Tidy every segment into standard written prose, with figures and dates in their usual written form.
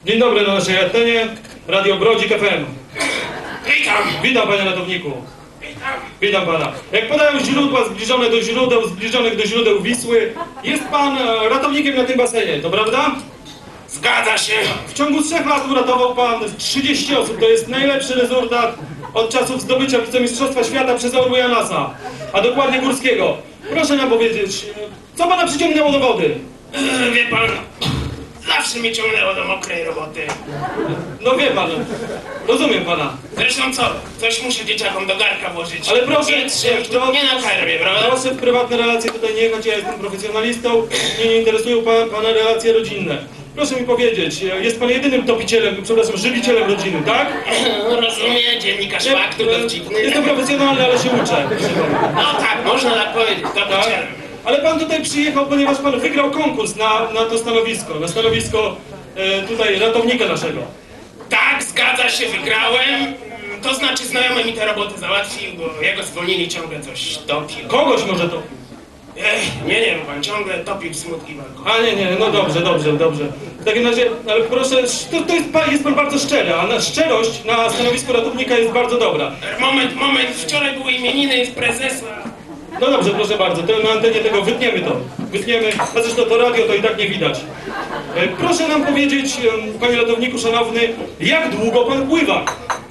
Dzień dobry na naszej antenie, Radio Brodzik FM. Witam! Witam, panie ratowniku. Witam! Witam pana. Jak podają źródła zbliżone do źródeł, zbliżonych do źródeł Wisły, jest pan ratownikiem na tym basenie, to prawda? Zgadza się! W ciągu 3 lat uratował pan 30 osób. To jest najlepszy rezultat od czasów zdobycia wicemistrzostwa świata przez Orła Janasa, a dokładnie Górskiego. Proszę nam powiedzieć, co pana przyciągnęło do wody? Wie pan, zawsze mnie ciągnęło do mokrej roboty. No wie pan, rozumiem pana. Zresztą co? Coś muszę dzieciakom do garka włożyć. Ale proszę, nie nakarmię, prawda? proszę w prywatne relacje tutaj nie jechać, ja jestem profesjonalistą, mnie nie interesują pana relacje rodzinne. Proszę mi powiedzieć, jest pan jedynym topicielem, przepraszam, żywicielem rodziny, tak? Rozumie, dziennikarz faktów dowcipny. Jestem profesjonalny, ale się uczę. No tak, można tak powiedzieć, to Tak? Ale pan tutaj przyjechał, ponieważ pan wygrał konkurs na to stanowisko, na stanowisko tutaj ratownika naszego. Tak, zgadza się, wygrałem. To znaczy znajomy mi tę robotę załatwił, bo jego zwolnili, ciągle coś topił. Kogoś może to... Nie, bo pan ciągle topił smutki walką. A nie, no dobrze. W takim razie, ale proszę, jest pan bardzo szczery, a szczerość na stanowisku ratownika jest bardzo dobra. Moment, wczoraj były imieniny prezesa. No dobrze, proszę bardzo, to na antenie tego wytniemy, a zresztą to radio to i tak nie widać. Proszę nam powiedzieć, panie ratowniku szanowny, jak długo pan pływa?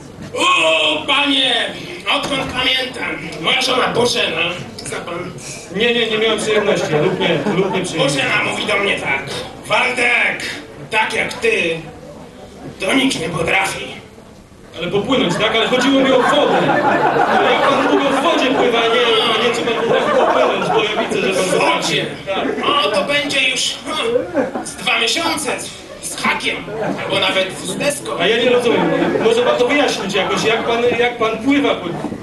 O, panie, odkąd pamiętam, moja żona Bożena, zna pan? Nie miałem przyjemności, lub nie przyjemności. Bożena mówi do mnie tak: Waldek, tak jak ty, to nikt nie potrafi. Ale popłynąć, tak? Ale chodziło mi o wodę. Ale jak pan długo w wodzie pływa, a nie czy pan potrafi popłynąć, bo ja widzę, że pan W potrafi. wodzie? Tak. O, to będzie już z 2 miesiące, z hakiem, albo nawet z deską. A ja nie rozumiem, może pan to wyjaśnić jakoś, jak pan pływa.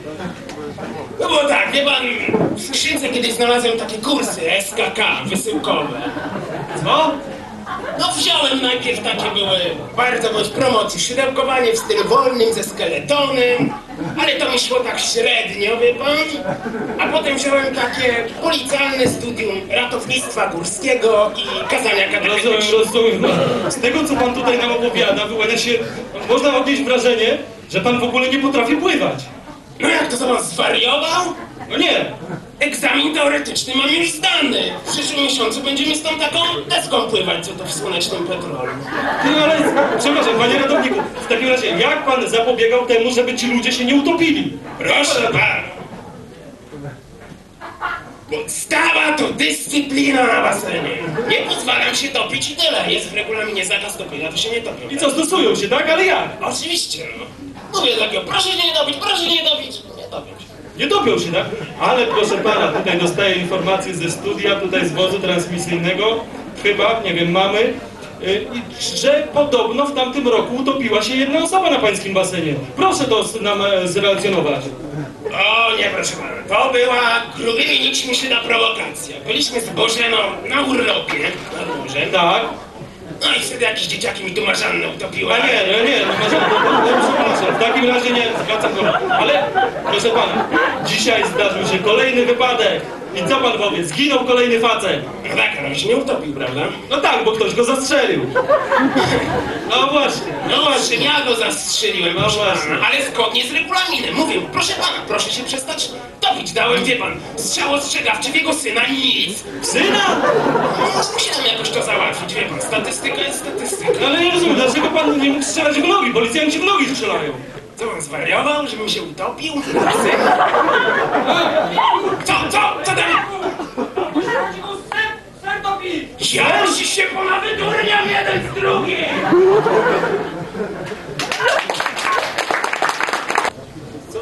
No bo tak, wie pan, w skrzynce kiedyś znalazłem takie kursy SKK, wysyłkowe. Co? No wziąłem najpierw, takie były bardzo bądź promocji, szydełkowanie w stylu wolnym ze skeletonem, ale to mi szło tak średnio, wie pan. A potem wziąłem takie policjalne studium ratownictwa górskiego i kazania katechetyczne. Rozumiem. No, z tego, co pan tutaj nam opowiada, wyłania się, można odnieść wrażenie, że pan w ogóle nie potrafi pływać. No jak to, co pan zwariował? No nie. Egzamin teoretyczny mam już zdany. W przyszłym miesiącu będziemy z tą taką deską pływać, co to w słonecznym petrolu. No ale, przepraszam, panie ratowniku, w takim razie, jak pan zapobiegał temu, żeby ci ludzie się nie utopili? Proszę pana. Podstawa to dyscyplina na basenie. Nie pozwalam się topić i tyle. Jest w regulaminie zakaz topienia, to się nie topią. I co, stosują się, tak? Ale jak? Oczywiście, no. Mówię takiego, proszę nie topić, nie topią się. Nie topią się, tak? Ale proszę pana, tutaj dostaję informacje ze studia, tutaj z wozu transmisyjnego, chyba, nie wiem, mamy, że podobno w tamtym roku utopiła się jedna osoba na pańskim basenie. Proszę to nam zrelacjonować. O nie, proszę pana, to była grubymi nićmi szyta prowokacja. Byliśmy z Bożeną na urlopie, na górze. Tak? No i wtedy jakieś dzieciaki mi tu marzannę utopiły. A nie, no przepraszam, w takim razie nie, zwracam uwagę. Ale, proszę pana, dzisiaj zdarzył się kolejny wypadek. I co pan powie? Zginął kolejny facet. No tak, ale on się nie utopił, prawda? No tak, bo ktoś go zastrzelił. No właśnie, No właśnie, ja go zastrzeliłem, No proszę właśnie. pana, ale zgodnie z regulaminem. Mówię, proszę pana, proszę się przestać topić. Dałem, wie pan, strzał ostrzegawczy w jego syna, nic. Syna? No, musiałem jakoś to załatwić, wie pan, statystyka jest statystyka. No ale nie rozumiem, dlaczego pan nie mógł strzelać w nogi? Policjanci w nogi strzelają. Co on zwariował, żebym się utopił? Syn? Co tam? Ja się ponawydurniam jeden z drugim! Co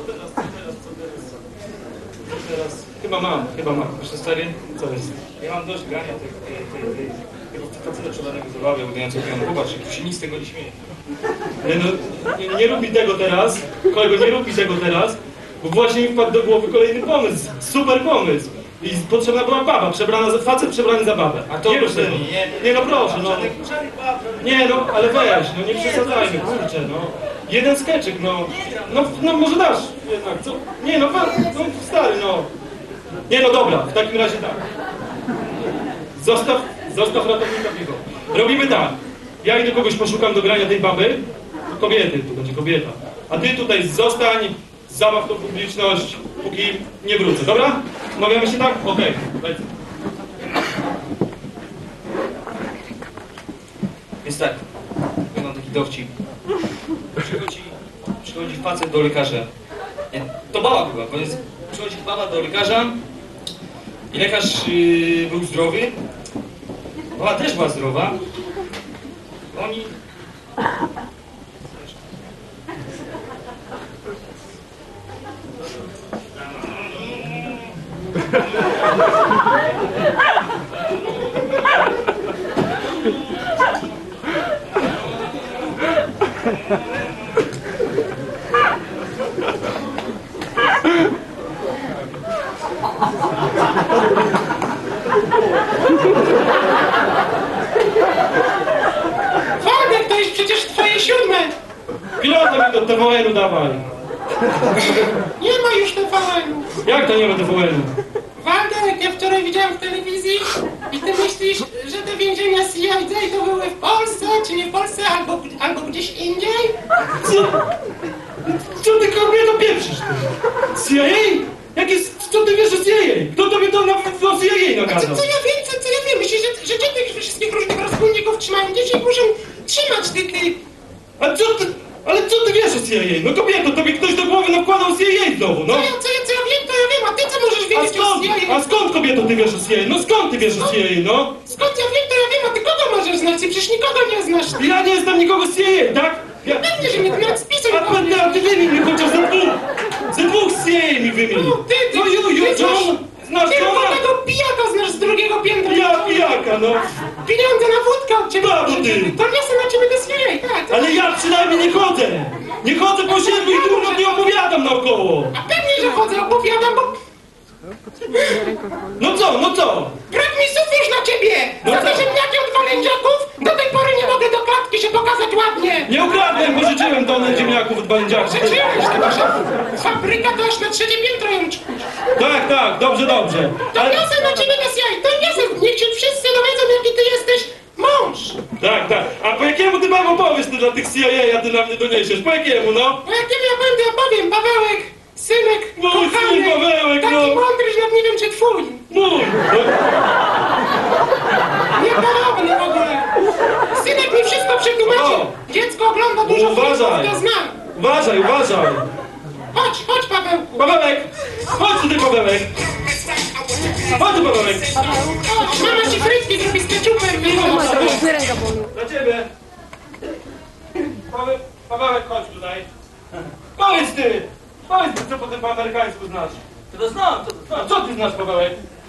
teraz? Chyba mam. Jeszcze stary? Co jest? Ja mam dość grania tego faceta przebranego zabawę, udającego piano. Zobacz, jak się nic z tego nie śmieje. Nie rób mi tego teraz, kolego, nie rób mi tego teraz, bo właśnie mi wpadł do głowy kolejny pomysł, super pomysł. I potrzebna była baba, facet przebrany za babę. A to nie rób tego. Nie no proszę, no. Nie no, ale weź, no nie przesadzajmy, kurczę, no. Jeden skeczyk, no może dasz jednak, co? Nie no, stary, no. Nie no dobra, w takim razie tak. Zostaw ratownika piwo. Robimy tak. Ja idę kogoś poszukam do grania tej baby, to kobiety, to będzie kobieta. A ty tutaj zostań, zabaw tą publiczność, póki nie wrócę, dobra? Umawiamy się tak? Okej, lecę. Więc tak, ja mam taki dowcip. Przychodzi facet do lekarza. Nie, to baba była, bo jest, przychodzi baba do lekarza i lekarz był zdrowy. Baba też była zdrowa. Oni... Waldek, to jest przecież twoje 7. Pilota mi do TVN-u dawaj. Nie ma już TVN-u. Jak to nie ma TVN-u? Waldek, ja wczoraj widziałem w telewizji i ty myślisz, że te więzienia CID to były w Polsce, czy nie w Polsce, albo gdzieś indziej? Co ty kobieto pieprzysz? CIA? Co ty wiesz o CIA? Kto tobie to o CIA nakazał? Co ja wiem? Myślisz, że tych wszystkich różnych rozbójników trzymają dzieci muszą trzymać tych... Ale co ty wiesz o CIA? No kobieto, tobie ktoś do głowy nakładał CIA znowu, no. Co ja wiem, a ty co możesz wiedzieć o CIA? A skąd kobieto ty wiesz o CIA? No skąd ty wiesz o CIA, no? Skąd ja wiem, a ty kogo możesz znać? Ty przecież nikogo nie znasz. Ja nie znam nikogo z CIA, tak? Pewnie, że nie, to nawet spisuj. A ty wymień mi chociaż ze dwóch z CIA mi wymień. No, ty John, znasz tylko Johna? tego pijaka znasz z drugiego piętra. Ja pijaka, no. Pieniądze na wódkę od ciebie. Brawo, ty. To niosę na ciebie do CIA, tak. Ale ja przynajmniej nie chodzę. Nie chodzę po siedlu i dużo nie opowiadam naokoło. A pewnie, że chodzę, opowiadam, bo No co? brak mi słów już na ciebie. No Za co? te ziemniaki od walędziaków do tej pory nie mogę do klatki się pokazać ładnie. Nie ukradłem, pożyczyłem tonę ziemniaków od balędziaków. Życzyłeś, to wasza fabryka to aż na 3. piętro ją Tak, dobrze. To niosę na ciebie do CIA, to niosę, niech się wszyscy dowiedzą, jaki ty jesteś mąż. Tak. A po jakiemu ty mam opowiesz ty dla tych CIA, a ty na mnie doniesiesz? Po jakiemu, no? No jakim ja będę opowiem, Pawełek, synek, Mój kochany, syn Pawełek, taki no. mądry, że nawet nie wiem, czy twój. Mój! Niepodobny w ogóle. Synek mi wszystko przetłumaczył. O. Dziecko ogląda dużo Uważaj. filmów, to zna. Uważaj! Chodź, Pawełku. Pawełek! Chodź tutaj, Pawełek! Chodź tu, Pawełek! Chodź, mama ci frytki zrobi z keczupem. Dla ciebie! Pawełek, chodź tutaj! Powiedz ty, co potem po amerykańsku znasz? To znam. A co ty znasz, Pawełek?